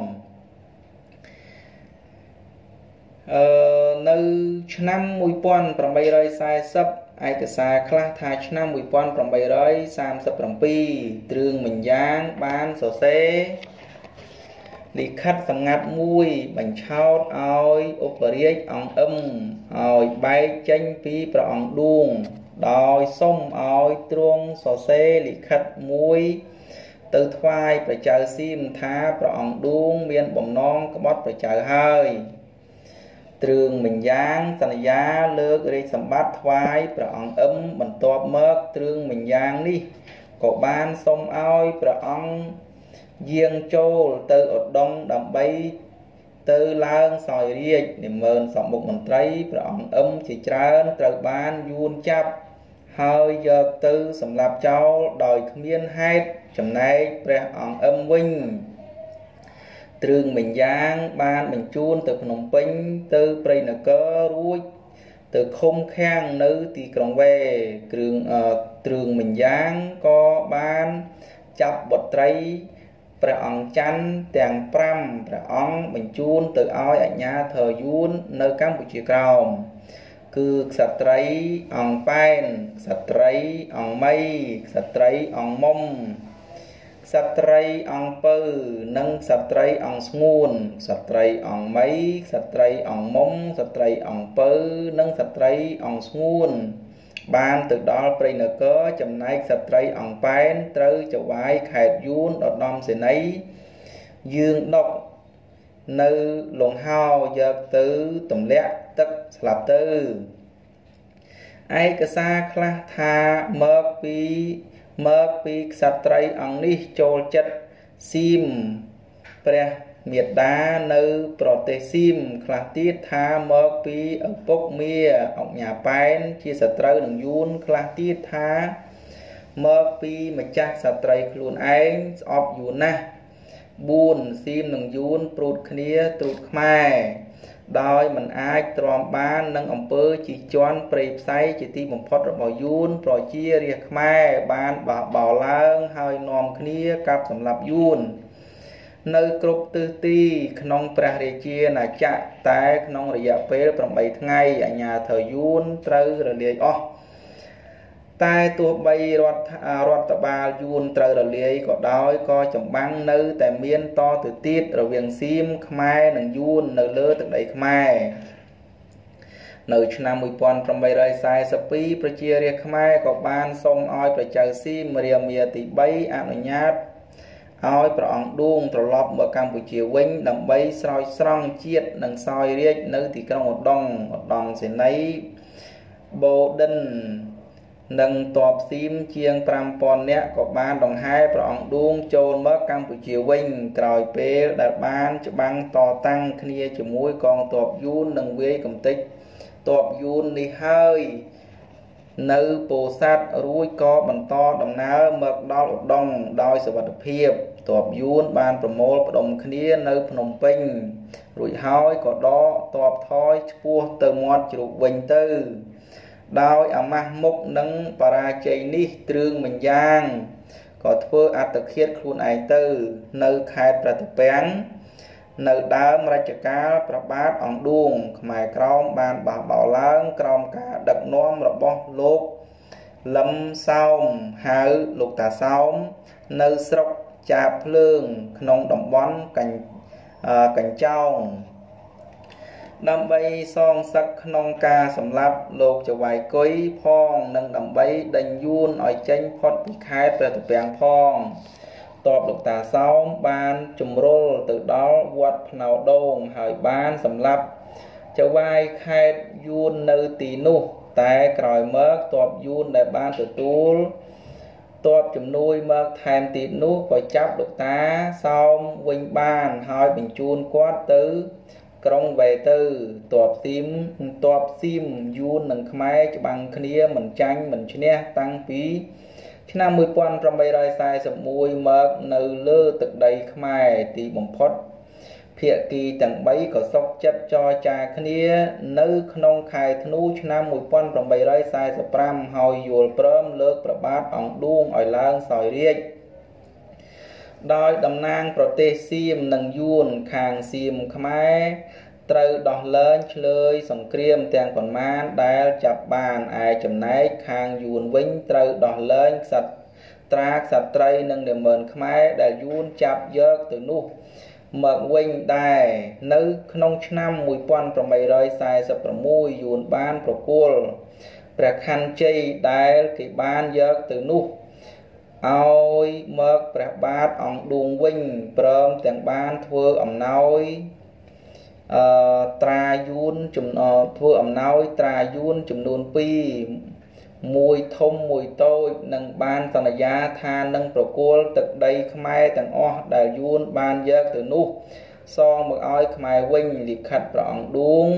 អឺនៅឆ្នាំmột nghìn tám trăm bốn mươiឯកសារខ្លះថាឆ្នាំmột nghìn tám trăm ba mươi tưទ្រឿងមិញយ៉ាងបានសរសេរលិខិតសម្ងាត់មួយបញ្ឆោតឲ្យឧបរាជអង្គអឹមឲ្យបែកចេញពីព្រះអង្គឌួងដោយសុំឲ្យទ្រង់សរសេរលិខិតមួយទៅថ្វាយព្រះចៅសៀមថាព្រះអង្គឌួងមានបំណងក្បត់ព្រះចៅហើយទ្រឿងមិញយ៉ាងសន្យាលើករាជសម្បត្តិថ្វាយព្រះអង្គអឹមបន្ទាប់មកទ្រឿងមិញយ៉ាងនេះក៏បានសុំឲ្យព្រះអង្គយាងចូលទៅឧដុង្គដើម្បីទៅឡើងសោយរាជ្យនិមឺនសម្មុខមន្ត្រីព្រះអង្គអឹមជាច្រើនត្រូវបានយួនចាប់ហើយយកទៅសម្លាប់ចោលដោយគ្មានហេតុចំណែកព្រះអង្គអឹមវិញទ្រឿងមិញយ៉ាងបានបញ្ជូនទៅភ្នំពេញទៅព្រៃនគររួចទៅឃុំឃាំងនៅទីក្រុងវេគ្រឿងទ្រឿងមិញយ៉ាងក៏បានចាប់បុត្រីព្រះអង្គច័ន្ទទាំងប្រាំព្រះអង្គបញ្ជូនទៅឲ្យអាជ្ញាធរយួននៅកម្ពុជាក្រោមគឺក្សត្រីអង្គប៉ែនក្សត្រីអង្គមីក្សត្រីអង្គមុំក្សត្រីអង្គពៅនិងក្សត្រីអង្គស្ងួនក្សត្រីអង្គមីក្សត្រីអង្គមុំក្សត្រីអង្គពៅនិងក្សត្រីអង្គស្ងួនបានទៅដល់ព្រៃនគរចំណែកស្ត្រីអង្គប៉ែនត្រូវចវាយខេត្តយួនឧត្តមសេនីយ៍យើងដុកនៅលង្ហោយកទៅទម្លាក់ទឹកស្លាប់ទៅឯកសារខ្លះថាមកពីមកពីក្សត្រីអង្គនេះចូលចិត្តសៀមព្រះមេដានៅប្រទេសសៀមខ្លះទៀតថាមកពីឪពុកមាអង្គញាប៉ែនជាសត្រូវនឹងយួនខ្លះទៀតថាមកពីម្ចាស់សត្រីខ្លួនឯងស្អប់យួនណាស់បួនសៀមនឹងយួនព្រួតគ្នាត្រួតខ្មែរដោយមិនអាចទ្រាំបាននឹងអំពើជិះជាន់ព្រៃផ្សៃជាទីបំផុតរបស់យួនប្រជារាស្ត្រខ្មែរបានបះបោរឡើងហើយនាំគ្នាកាប់សម្លាប់យួននៅគ្រប់ទិសទីក្នុងព្រះរាជាណាចក្រតែក្នុងរយៈពេលប្រាំបីថ្ងៃអាជ្ញាធរយួនត្រូវរលាយអស់តែទោះបីរដ្ឋរដ្ឋបាលយួនត្រូវរលាយក៏ដោយក៏ចម្បាំងនៅតែមានតទៅទៀតរវាងសៀមខ្មែរនិងយួននៅលើទឹកដីខ្មែរនៅឆ្នាំmột nghìn tám trăm bốn mươi tưប្រជារាស្ត្រខ្មែរក៏បានសុំឲ្យព្រះចៅសៀមរាមាទីបីអនុញ្ញាតឲ្យព្រះអង្គឌួងត្រឡប់មកកម្ពុជាវិញដើម្បីស្រោចស្រង់ជាតិនិងសោយរាជ្យនៅទីក្រុងឧដុង្គឧត្តមសេនីយ៍បូឌិននិងទ័ពសៀមជាងប្រាំពាន់នាក់ក៏បានដង្ហែព្រះអង្គឌួងចូលមកកម្ពុជាវិញក្រោយពេលដែលបានច្បាំងតតាំងគ្នាជាមួយកងទ័ពយួននិងវាយកំទេចទ័ពយួននេះហើយនៅពោធិ៍សាត់រួចក៏បន្តដំណើរមកដល់ឧដុង្គដោយសុវត្ថិភាពទ័ពយួនបានប្រមូលផ្ដុំគ្នានៅភ្នំពេញរួចហើយក៏ដកទ័ពថយឆ្ពោះទៅមាត់ជ្រូកវិញទៅដោយអាម៉ាស់មុខនិងបរាជ័យនេះទ្រឿងមិញយ៉ាងក៏ធ្វើអត្តឃាតខ្លួនឯងទៅនៅខេត្តប្រតាពាំងនៅដើមរជ្ជកាលព្រះបាទអង្គឌួងខ្មែរក្រោមបានបះបោរឡើងក្រោមការដឹកនាំរបស់លោកលឹមសោមហៅលោកតាសោមនៅស្រុកចាភ្លើងក្នុងតំបន់កញ្កញ្ចោង đầm bay song sắc nong ca sầm lấp lục cho vài cối phong nâng đầm bay đành yun ở tranh phật khai về tập bèn phongตอบลูกตาซ้อมบานจุ่มโรลtừ đó วัดพนาวโดงหายบ้านสำหรับจะไหวแค่ยูนในตีนุแต่กลอยเมิกตอบยูนในบ้านตัวตูลตอบจุ่มนุยเมิกแทนตีนุปล่อยจับลูกตาซ้อมวิ่งบ้านหายเป็นจูนกวาดตื้อกรงเวตื้อตอบซิมตอบซิมยูนหนึ่งขมายจะบังเคลียเหมือนจังเหมือนเชเนียตั้งปีชนะมวยปอนประมาณไรสายสมวยเมิกในเลือตึกใดขมายตีบ่มพดเพียกีต่างใบก็ซอกจัดจอจาคเนียในขนมไข่ธนูชนะมวยปอนประมาณไรสายสปรามหอยโยลเพิ่มเลิกประบาดอ่องดวงอ่อยล้างสอยเรียกโดยดำนางประเทศซีมหนึ่งยูนคางซีมขมายตรดอกเลินเลยสงเกรียมแตงผลมาได้จับบานไอจำนายคางยูนวิ่งตรดอกเลินสัตตราสัตไตรหนึ่งเดือนเมินขมายได้ยูนจับเยอะตัวนู้เมื่อวิ่งได้นึกขนมช้ำมวยปอนประมาณร้อยสายสับประมุยยูนบ้านประกุลประคันใจได้กี่บ้านเยอะตัวนู้เอาเมื่อประบาดอ่องดวงวิ่งเพิ่มแต่งบ้านทั่วอ่ำน้อยตรายูนจุ่มทั่วอ่ำน้อยตรายูนจุ่มนูนปีมวยทมมวยโต้หนังบ้านสัญญาทานหนังประกุลตึกใดขมายแต่งอ้อได้ยูนบ้านเยอะตัวนู้ซองเมื่ออ้อยขมายวิ่งหลีกขัดประอ่องดวง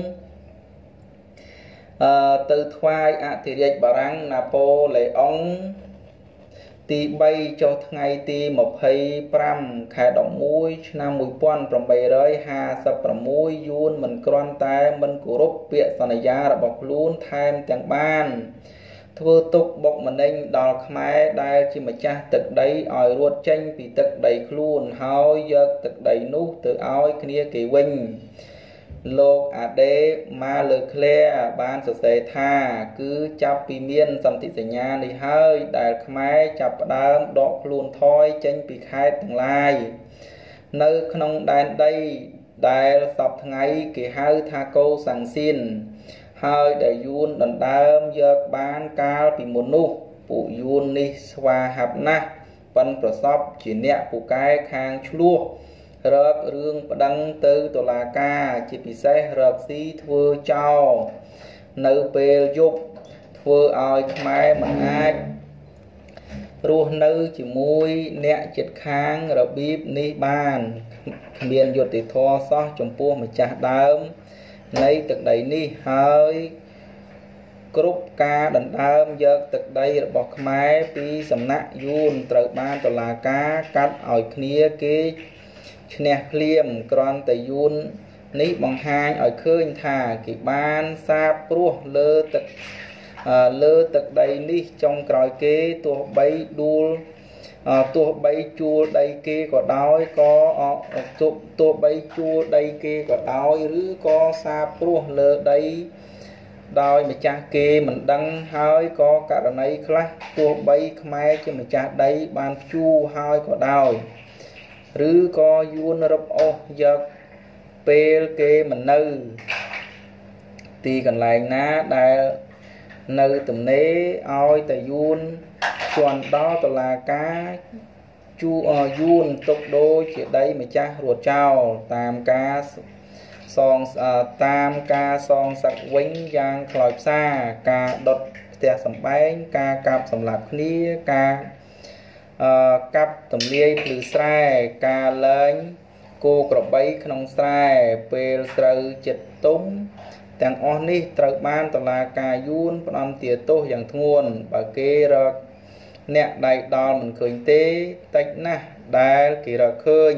ตือทวายอธิเรศบารังนาโปเลองตีใบจดไงตีหมกให้ปรำขายดอกมุ้ยชนะมุ้ยป้อนปรำใบร้อยหาสับปรำมุ้ยยูนมันกรอนแต่มันกุรบเปียสัญญาระบอกลูนไทม์แต่งบ้านทั่วตุกบกมันเองดอกไม้ได้จิมจ้าตึกใดอ่อยรวดเจงปีตึกใดคลูนเฮาเยอะตึกใดนุตึกอ้อยเคลียกี่วิ่งโลกอาเดมาเลเคลียบ้านสุดเสธาคือจับปีเมียนสัมติสัญญาในเฮ้ยได้ขมายจับดามดอกลูนทอยเจงปีคายทั้งลายในขนมแดนได้ได้สับทั้งไงกี่เฮ้ยทาโกสังสินเฮ้ยได้ยูนดันดามเยอะบ้านกาลปีมุนุปุยูนนิสวาหับนะปันประสบจีเนะปุกายคางชลัวเริกเรื่องประดังตือตัวลากาจิปิเสเริกซีทัวเจ้าในเปลยุบทัวเอาขมายมันอาจรูในจิมวยเนะจิตค้างระบีบนิบานเมียนหยุดติดทอซอจมพัวมาจากเดิมในตึกใดนี่เฮ้ยกรุ๊ปกาดันเดิมเยอะตึกใดบอกขมายปีสำนักยูนตรบ้านตัวลากากัดเอาเคลียเกชเนเพลียมกรอนแต่ยูนนี้บางหายอ่อยเคยถ่ากี่บ้านซาปลัวเลอตึกเลอตึกใดนี้จงกรอยเกตัวใบดูตัวใบจูใดเกก็ได้ก็ตัวตัวใบจูใดเกก็ได้หรือก็ซาปลัวเลอใดได้มาจากเกมันดังหายก็กระไรคลาตัวใบขมายจะมาจากใดบ้านจูหายก็ได้หรือก็ยูนรับโอเยอะเปลเกมันเนื้อตีกันไหลนะได้เนื้อตุ่มเนื้อเอาแต่ยูนส่วนđóตัวลากาจูยูนตกโดยเฉดมาจ้ารัวเจ้าตามกาซองตามกาซองสักวิ่งยางคลอยซ่ากาดดเตียสมบัติกากาบสำหรับนี้กากับตุ่มเลี้ยหรือไส้กาเล้งโกกระใบขนมไส้เปลเสือจิตตุ้มแต่งอ่อนนี่ตระบ้านตลากายูนปนอมเตียโตอย่างทวนบาเกรักเนี่ยได้ดอนมันเคยเตะตินะได้กี่รักเคย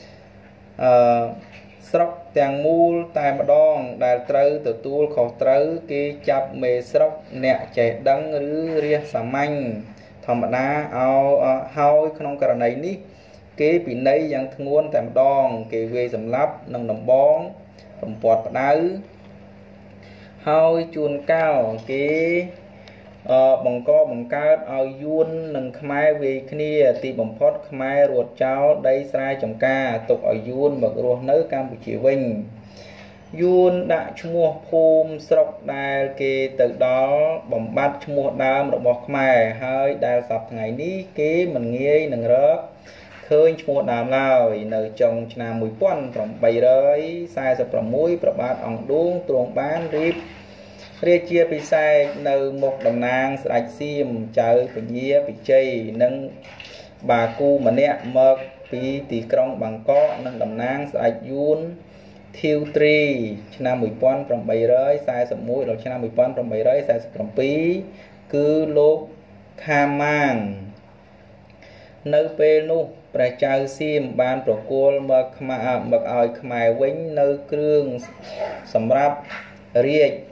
สระแต่งมูลแต่มาดองได้ตระตัวตัวขอตระกีจับเมสระเนี่ยใจดังหรือเรียสามัญธรรมดาเอาเฮาขนมกระไรนี้เกปีนี้ยังทงวนแต่ดองเกเวสำรับนังดำบองลำปอดปะได้เฮาจูนก้าวเกบังก็บังการเอายูนนังขมายเวคเนียตีบังพอดขมายรวดเจ้าได้สายจงกาตกเอายูนบักรัวเนื้อการบุจิวิงយួនដាក់ឈ្មោះភូមិស្រុកដែលគេទៅដល់បំបត្តិឈ្មោះដើមរបស់ខ្មែរហើយដែលសប្តាហ៍ថ្ងៃនេះគេមិនងាយនឹងរកឃើញឈ្មោះដើមឡើយនៅចុងឆ្នាំmột nghìn tám trăm bốn mươi sáuព្រះបាទអង្គឌួងទ្រង់បានរៀបរាជាពិសេសនៅមុខតំណាងស្ដេចសៀមចៅពញាពិជ័យនិងបាគូម្នាក់មកពីទីក្រុងបាងកកនិងតំណាងស្ដេចយួនធាវត្រីឆ្នាំmột nghìn tám trăm bốn mươi mộtដល់ឆ្នាំmột nghìn tám trăm bốn mươi bảyគឺលោកខាម៉ាងនៅពេលនោះព្រះចៅសៀមបានប្រគល់មកខ្មែរមកឲ្យខ្មែរវិញនៅគ្រឿងសម្រាប់រាជ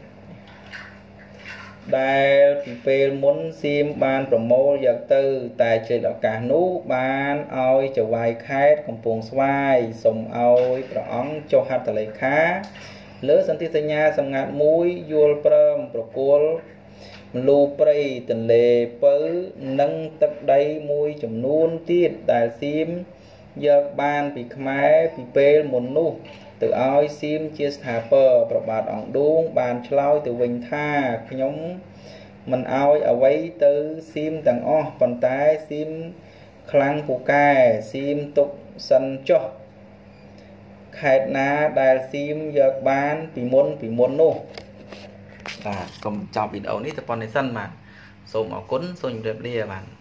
ដែលពីពេលមុនសៀមបានប្រមូលយកទៅតែជិតឱកាសនោះបានឲ្យចៅហ្វាយខេត្តកំពង់ស្វាយសូមឲ្យព្រះអង្គចុះហត្ថលេខាលើសន្ធិសញ្ញាសម្ងាត់មួយយល់ព្រមប្រគល់មលូព្រៃទន្លេពៅនិងទឹកដីមួយចំនួនទៀតដែលសៀមយកបានពីខ្មែរពីពេលមុននោះទៅឲ្យសៀមជាស្ថាពរព្រះបាទអង្គឌួងបានឆ្លើយទៅវិញថាខ្ញុំមិនឲ្យអ្វីទៅសៀមទាំងអស់ប៉ុន្តែសៀមខ្លាំងពូកែសៀមទុកសិនចុះខេត្តណាដែលសៀមយកបានពីមុនពីមុននោះបាទសូមចប់វីដេអូនេះទៅប៉ុណ្្នេះសិនបាទសូមអរគុណសូមជម្រាបលាបាទ